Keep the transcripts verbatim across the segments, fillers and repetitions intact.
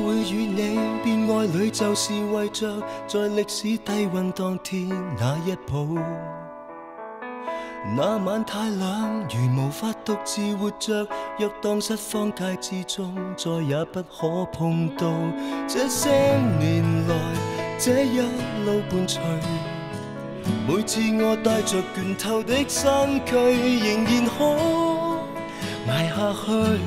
會與你變愛侶，就是為着在歷史低溫當天那一抱。那晚太冷，如無法獨自活着，若蕩失荒界之中，再也不可碰到。這些年來，這一路伴隨，每次我帶着倦透的身軀，仍然可捱下去。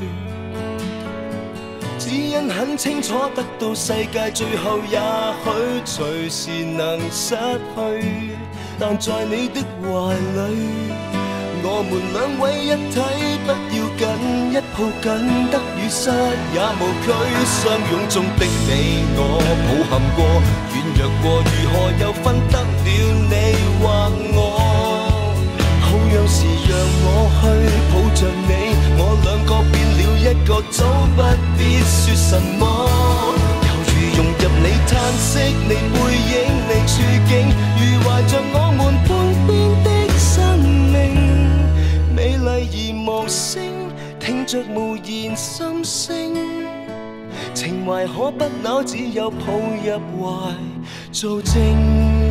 只因很清楚得到世界最後也許隨時能失去，但在你的懷裡，我們兩位一體，不要緊，一抱緊，得與失也無拘。相擁中的你我抱憾過，軟弱過，如何又分得了你或我？好樣時讓我去抱着你，我兩個變了一個，早不必說什麼。猶如融入你嘆息，你背影，你處境，如懷着我們半邊的生命，美麗而無聲，聽着無言心聲，情懷可不朽，只有抱入懷做證。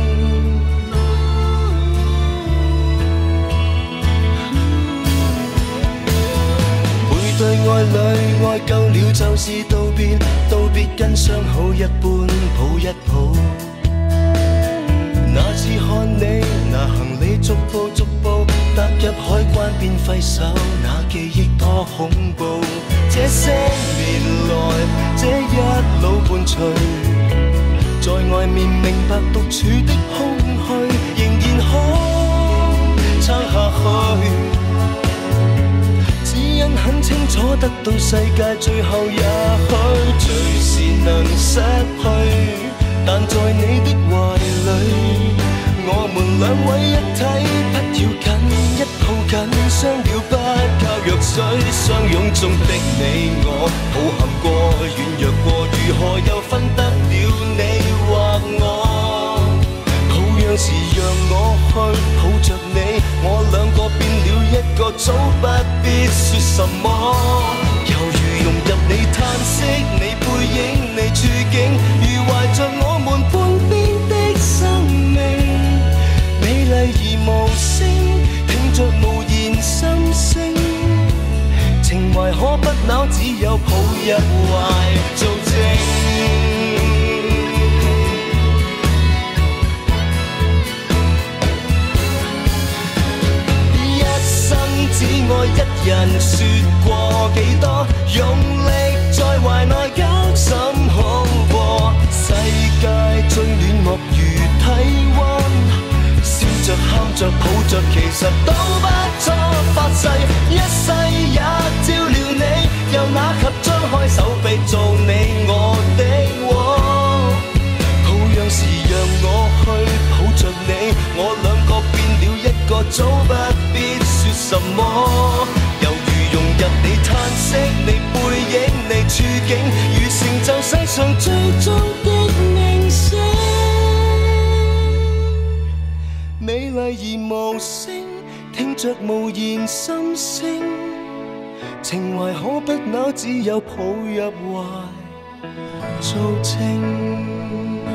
對愛侶愛夠了就是道別，道別跟相好一般抱一抱。那次看你拿行李逐步逐步踏入海關便揮手，那記憶多恐怖。這些年來這一路伴隨，在外面明白獨處的空虛，仍然可撐下去。因很清楚得到世界最後也許隨時能失去，但在你的懷裡，我們兩位一體，不要緊，一抱緊，相了不靠弱水。相擁中的你我抱憾過，軟弱過，如何又分得了你或我？好樣時讓我去抱着你，我兩個變了一個，早不必說什麼。猶如融入你嘆息，你背影，你處境，如懷着我們半邊的生命，美麗而無聲，聽着無言心聲，情懷可不朽，只有抱入懷做證。只愛一人說過幾多，用力在懷內交心好過。世界最暖漠如體溫，笑着喊着抱着，其實都不錯。發誓一世也照料你，又哪及張開手臂做你我的窩。好樣時讓我去抱着你，我兩個變了一個，早不必說什麼。猶如融入你嘆息，你背影，你處境，如成就世上最終的名聲，美麗而無聲，聽着無言心聲，情懷可不朽，只有抱入懷做證。